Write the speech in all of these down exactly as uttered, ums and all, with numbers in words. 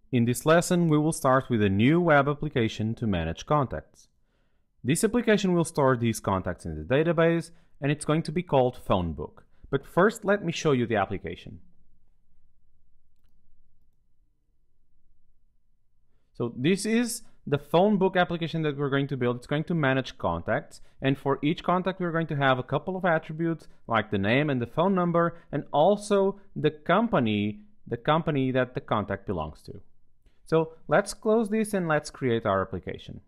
In this lesson, we will start with a new web application to manage contacts. This application will store these contacts in the database, and it's going to be called Phone Book. But first, let me show you the application. So this is the Phone Book application that we're going to build. It's going to manage contacts, and for each contact we're going to have a couple of attributes like the name and the phone number, and also the company, the company that the contact belongs to. So let's close this and let's create our application.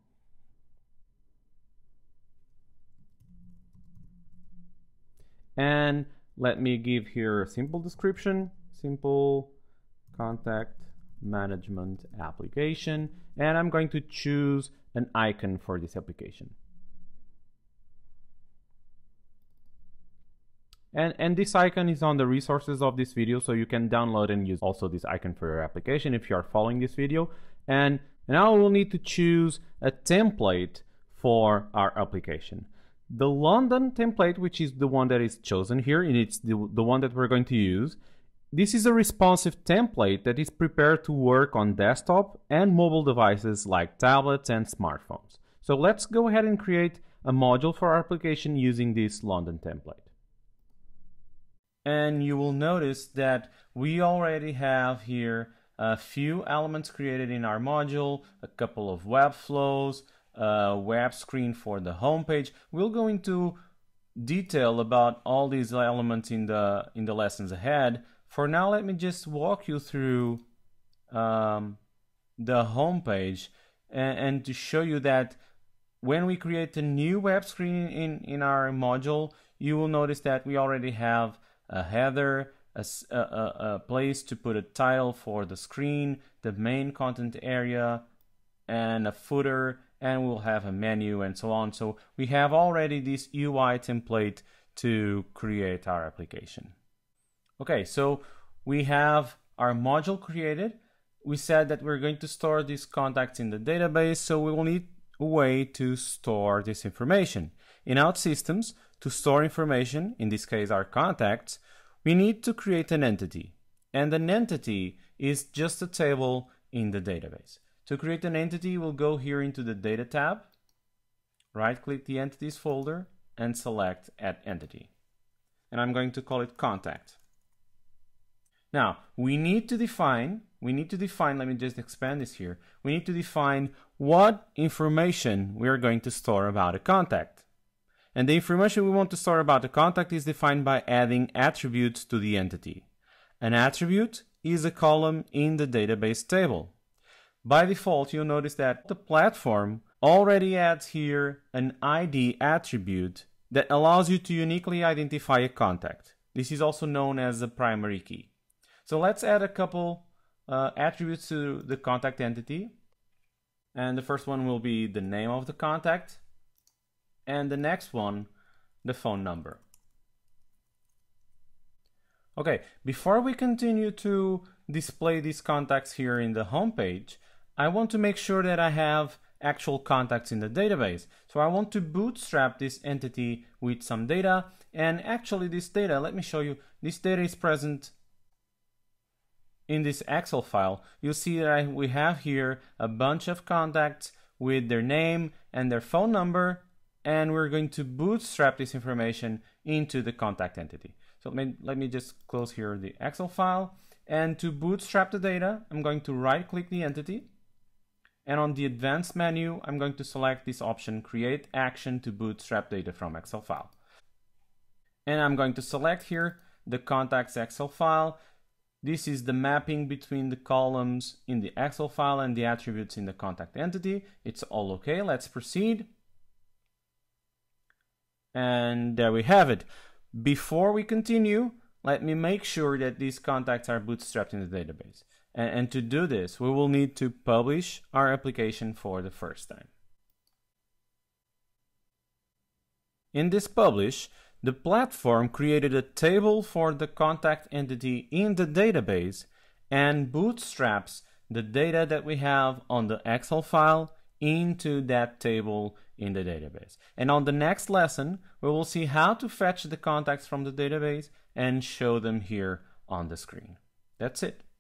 And let me give here a simple description, simple contact management application, and I'm going to choose an icon for this application. And, and this icon is on the resources of this video, so you can download and use also this icon for your application if you are following this video. And now we'll need to choose a template for our application. The London template, which is the one that is chosen here, and it's the, the one that we're going to use. This is a responsive template that is prepared to work on desktop and mobile devices like tablets and smartphones. So let's go ahead and create a module for our application using this London template. And you will notice that we already have here a few elements created in our module, a couple of web flows, a web screen for the home page. We'll go into detail about all these elements in the in the lessons ahead. For now, let me just walk you through um, the home page and, and to show you that when we create a new web screen in, in our module, you will notice that we already have a header, a, a, a place to put a title for the screen, the main content area, and a footer, and we'll have a menu and so on. So we have already this U I template to create our application. Okay, so we have our module created. We said that we're going to store these contacts in the database, so we will need a way to store this information. In OutSystems, to store information, in this case our contacts, we need to create an entity. And an entity is just a table in the database. To create an entity, we'll go here into the Data tab, right-click the Entities folder, and select Add Entity. And I'm going to call it Contact. Now, we need to define, we need to define, let me just expand this here. We need to define what information we are going to store about a contact. And the information we want to store about the contact is defined by adding attributes to the entity. An attribute is a column in the database table. By default, you'll notice that the platform already adds here an I D attribute that allows you to uniquely identify a contact. This is also known as a primary key. So let's add a couple uh, attributes to the contact entity. And the first one will be the name of the contact. And the next one, the phone number. Okay, before we continue to display these contacts here in the home page, I want to make sure that I have actual contacts in the database. So I want to bootstrap this entity with some data. And actually this data, let me show you, this data is present in this Excel file. You'll see that I, we have here a bunch of contacts with their name and their phone number, and we're going to bootstrap this information into the contact entity. So let me, let me just close here the Excel file, and to bootstrap the data, I'm going to right-click the entity, and on the Advanced menu, I'm going to select this option, Create Action to Bootstrap Data from Excel File. And I'm going to select here the contacts Excel file. This is the mapping between the columns in the Excel file and the attributes in the contact entity. It's all okay. Let's proceed. And there we have it. Before we continue, let me make sure that these contacts are bootstrapped in the database. And, and to do this, we will need to publish our application for the first time. In this publish, the platform created a table for the contact entity in the database and bootstraps the data that we have on the Excel file into that table in the database. And on the next lesson, we will see how to fetch the contacts from the database and show them here on the screen. That's it.